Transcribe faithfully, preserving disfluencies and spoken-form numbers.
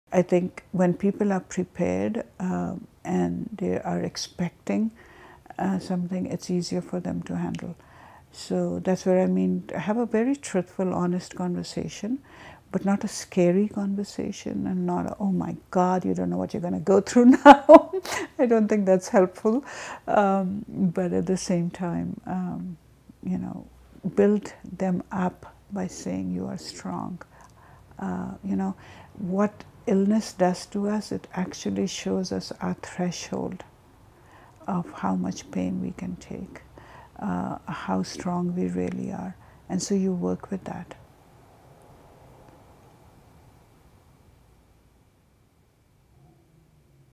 I think when people are prepared um, and they are expecting uh, something, it's easier for them to handle. So that's where I mean, have a very truthful, honest conversation, but not a scary conversation and not, a, oh my God, you don't know what you're going to go through now. I don't think that's helpful. Um, but at the same time, um, you know, build them up by saying you are strong. Uh, you know, what illness does to us, it actually shows us our threshold of how much pain we can take, uh, how strong we really are. And so you work with that.